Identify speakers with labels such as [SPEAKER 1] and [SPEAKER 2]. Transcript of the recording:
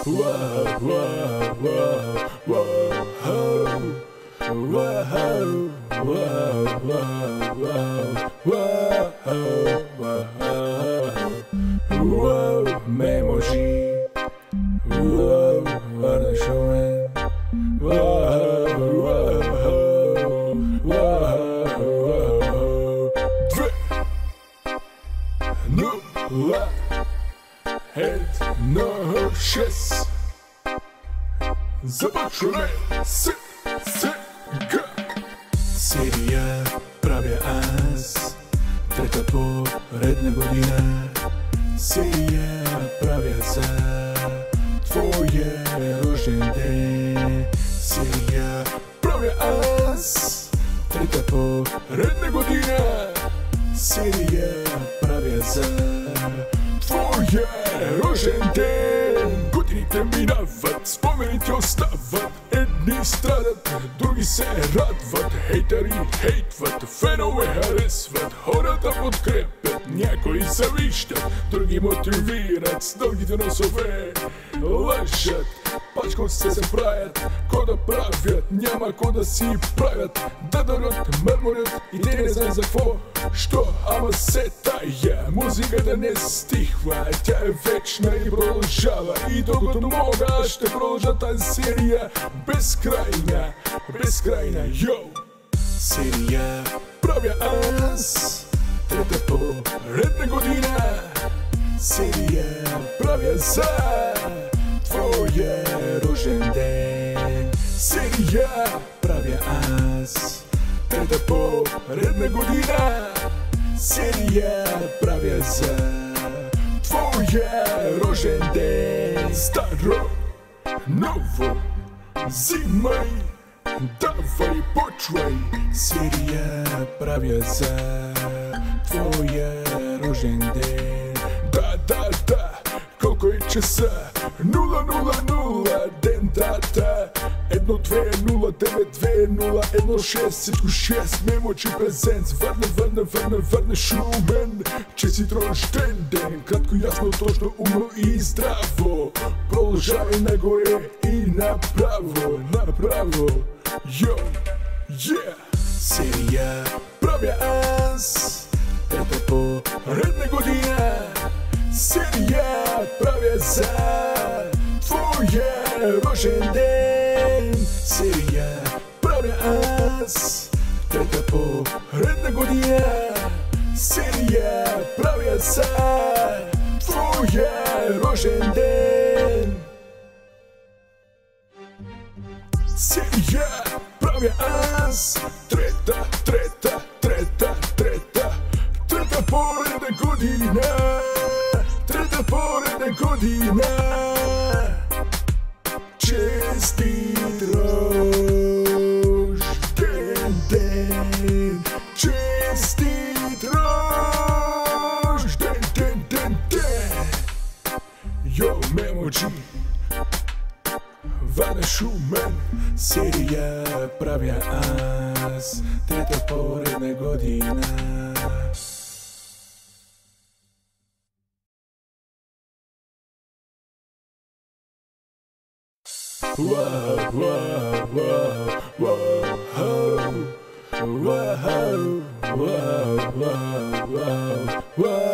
[SPEAKER 1] Започваме сега. Серия правя аз, трета поредна година. Серия правя за твоя рожден ден. Серия правя аз, трета поредна година. Серия правя за твоя рожден ден. Годините минават, спомените остават. Едни страдат, други се радват. Хейтери хейтват, фенове харесват. Хората подкрепят, някои завиждат, други мотивират. С дългите носове лъжат, пачко се правят. Ко да правят, няма ко да си правят. Да дадат, мърморят и те не знаят за какво. Що, ама се тая музиката не стихва. Тя е вечна и продължава. И докато мога ще продължа тази серия. Безкрайна, безкрайна, йоу! Серия правя аз, трета поредна година. Серия правя за твоя рожден ден. Серия правя аз, трета поредна година. Серия правя за твоя рожден ден. Старо, ново, взимай, давай, почвай. Серия правя за твоя рожден ден. Да, колко е часа? 000 ден, дата 1-2-0-9-2-0-1-6. Всичко 6, мемочи презент. Върна шумен. Честит рожден ден. Кратко, ясно, точно, умно и здраво. Продължавай нагоре и направо. Йо, Серия правя аз, трета поредна година. Серия правя за твоя рожден ден. Серия правя аз, трета поредна година. Серия правя за твоя рожден ден. Серия правя аз, трета поредна година. Трета поредна година. Честит рожден ден. Честит рожден ден. Йо, мемочи, вада шумен. Серия правя аз, трета поредна година. Wow.